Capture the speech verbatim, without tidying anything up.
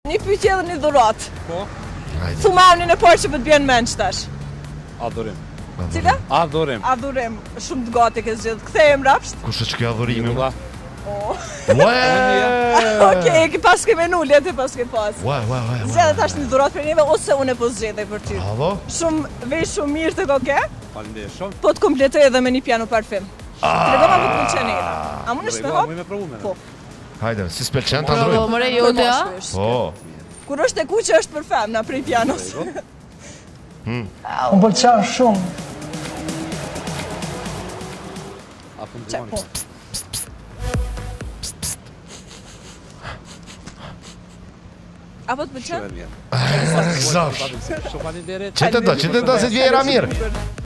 Një pyetje edhe një dhuratë. Po? Thu me emrin e parë që më të bjen mend tash. Adhurim. Cila? Adhurim. Adhurim. Shumë të gati ke zgjedh. Kthehem rapsht. Kush është kjo adhurimi? Ua. Ue! Okej, ke pas ke menu, lete pas ke pas. Ue, ue, ue. Zgjedh tash një dhuratë për neve ose unë po zgjedhej për ty. Bravo. Shumë vesh shumë mirë të koke. Faleminderit shumë. Po të kompletoj edhe me një piano parfum. Tregoma më të pëlqen edhe. A mundesh të hap? Më provu më. Po. Hajde, si s'pëlqen ta Bravo, ndrojmë? more jote, a? Po. Kur është e kuqe është për femna prej pianos. Më pëlqen shumë. Apo Çe, po. Apo të pëlqen? Gëzosh. Shumë faleminderit. Që të do, që të do se t'vjera mirë.